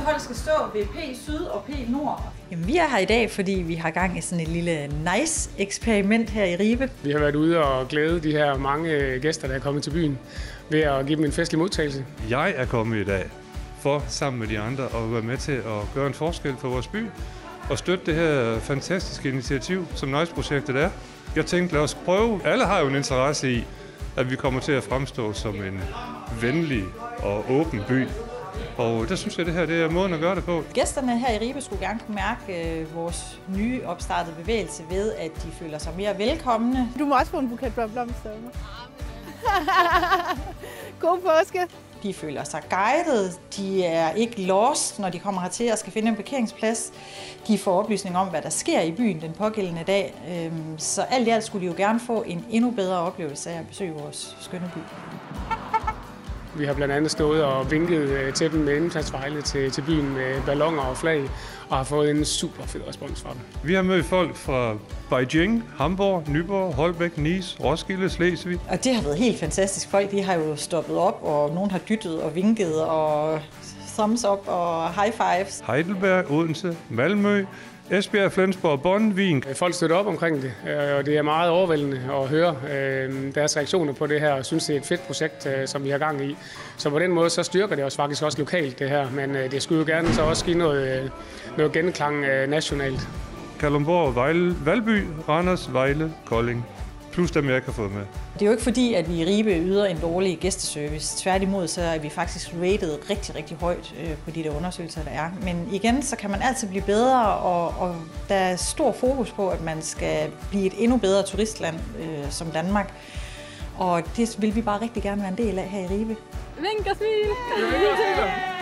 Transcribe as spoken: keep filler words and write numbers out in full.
hold skal stå ved P Syd og P Nord? Jamen, vi er her i dag, fordi vi har gang i sådan et lille nice-eksperiment her i Ribe. Vi har været ude og glæde de her mange gæster, der er kommet til byen, ved at give dem en festlig modtagelse. Jeg er kommet i dag for sammen med de andre at være med til at gøre en forskel for vores by og støtte det her fantastiske initiativ, som Nice-projektet er. Jeg tænkte, lad os prøve. Alle har jo en interesse i, at vi kommer til at fremstå som en venlig og åben by. Og der synes jeg, at det her det er måden at gøre det på. Gæsterne her i Ribe skulle gerne kunne mærke øh, vores nye opstartede bevægelse ved, at de føler sig mere velkomne. Du må også få en buket blomster. God påske! De føler sig guidet, de er ikke lost, når de kommer hertil og skal finde en parkeringsplads. De får oplysning om, hvad der sker i byen den pågældende dag. Så alt i alt skulle de jo gerne få en endnu bedre oplevelse af at besøge vores skønne by. Vi har blandt andet stået og vinket til dem med indfaldsvejle til, til byen med balloner og flag, og har fået en super fed respons fra dem. Vi har mødt folk fra Beijing, Hamburg, Nyborg, Holbæk, Nice, Roskilde, Slesvig. Og det har været helt fantastisk. Folk de har jo stoppet op, og nogen har dyttet og vinket og thumbs up og high fives. Heidelberg, Odense, Malmø, Esbjerg, Flensborg, Bonn, Wien. Folk støtter op omkring det, og det er meget overvældende at høre deres reaktioner på det her, og synes, det er et fedt projekt, som vi har gang i. Så på den måde så styrker det os faktisk også lokalt, det her, men det skulle jo gerne så også give noget, noget genklang nationalt. Kalundborg, Vejle, Valby, Randers, Vejle, Kolding. Plus dem, jeg kan få med. Det er jo ikke fordi, at vi i Ribe yder en dårlig gæsteservice. Tværtimod så er vi faktisk rated rigtig, rigtig højt på de der undersøgelser, der er. Men igen, så kan man altid blive bedre, og, og der er stor fokus på, at man skal blive et endnu bedre turistland øh, som Danmark. Og det vil vi bare rigtig gerne være en del af her i Ribe. Vink og smil!